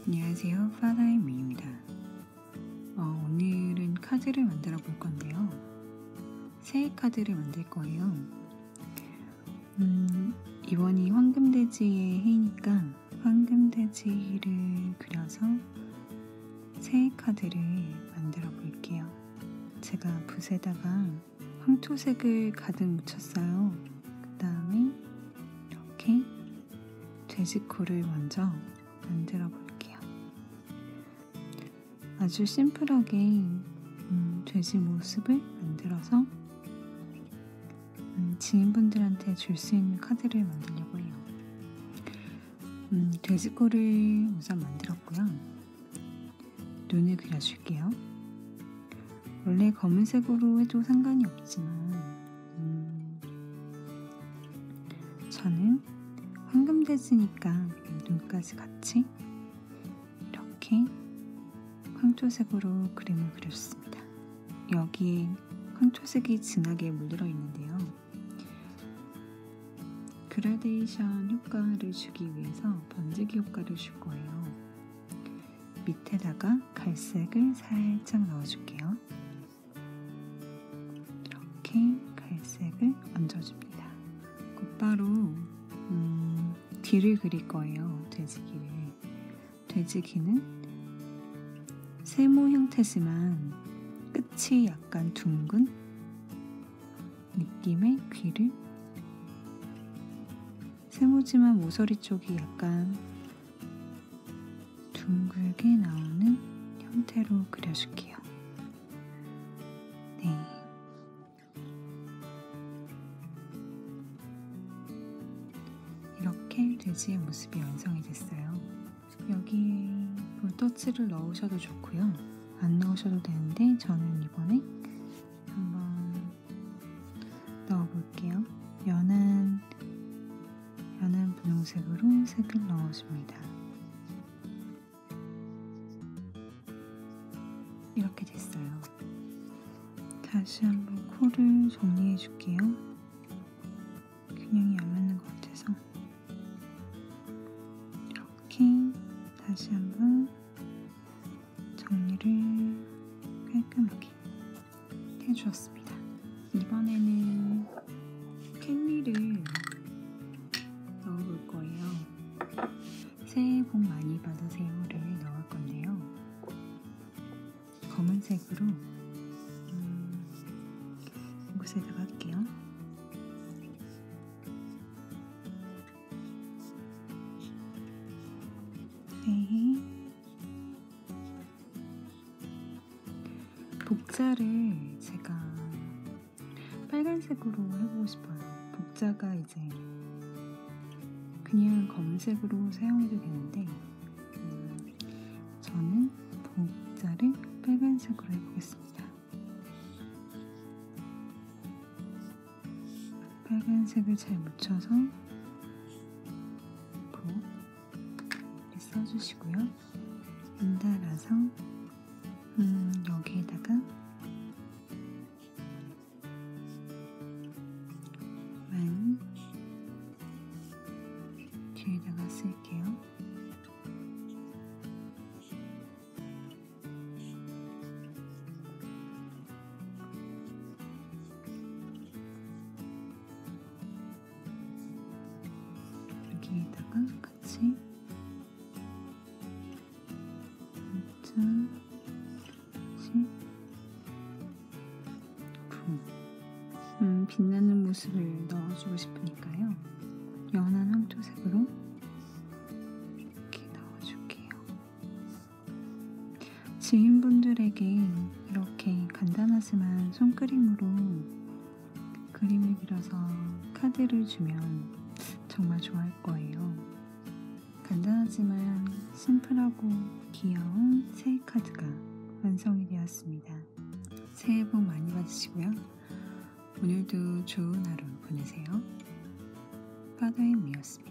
안녕하세요. 파다의 미입니다. 오늘은 카드를 만들어 볼 건데요. 새해 카드를 만들 거예요. 이번이 황금돼지의 해니까 황금돼지를 그려서 새해 카드를 만들어 볼게요. 제가 붓에다가 황토색을 가득 묻혔어요. 그 다음에 이렇게 돼지코를 먼저 만들어 볼게요. 아주 심플하게 돼지 모습을 만들어서 지인분들한테 줄 수 있는 카드를 만들려고 해요. 돼지코를 우선 만들었고요. 눈을 그려줄게요. 원래 검은색으로 해도 상관이 없지만 저는 황금돼지니까 눈까지 같이 이렇게 황토색으로 그림을 그렸습니다. 여기에 황토색이 진하게 물들어 있는데요. 그라데이션 효과를 주기 위해서 번지기 효과를 줄 거예요. 밑에다가 갈색을 살짝 넣어줄게요. 이렇게 갈색을 얹어줍니다. 곧바로 귀를 그릴 거예요. 돼지귀를. 돼지귀는 세모 형태지만 끝이 약간 둥근 느낌의 귀를, 세모지만 모서리 쪽이 약간 둥글게 나오는 형태로 그려줄게요. 네. 이렇게 돼지의 모습이 완성이 됐어요. 여기에 볼터치를 넣으셔도 좋고요. 안 넣으셔도 되는데 저는 이번에 한번 넣어볼게요. 연한 분홍색으로 색을 넣어줍니다. 이렇게 됐어요. 다시 한번 코를 정리해 줄게요. 균형이 안 맞는 것 같아서 이렇게 다시 한번 정리를 깔끔하게 해주었습니다. 이번에는 캔디를 넣어볼 거예요. 새해 복 많이 받으세요를 넣을 건데요. 검은색으로 이곳에다가 할게요. 네. 복자를 제가 빨간색으로 해보고 싶어요. 복자가 이제 그냥 검은색으로 사용해도 되는데 저는 복자를 빨간색으로 해보겠습니다. 빨간색을 잘 묻혀서 복을 써주시고요. 연달아서 여기에다가 만 뒤에다가 쓸게요. 여기에다가 같이 빛나는 모습을 넣어주고 싶으니까요. 연한 황토색으로 이렇게 넣어줄게요. 지인분들에게 이렇게 간단하지만 손그림으로 그림을 그려서 카드를 주면 정말 좋아할 거예요. 간단하지만 심플하고 귀여운 새해 카드가 완성이 되었습니다. 새해 복 많이 받으시고요. 오늘도 좋은 하루 보내세요. 파다의 미였습니다.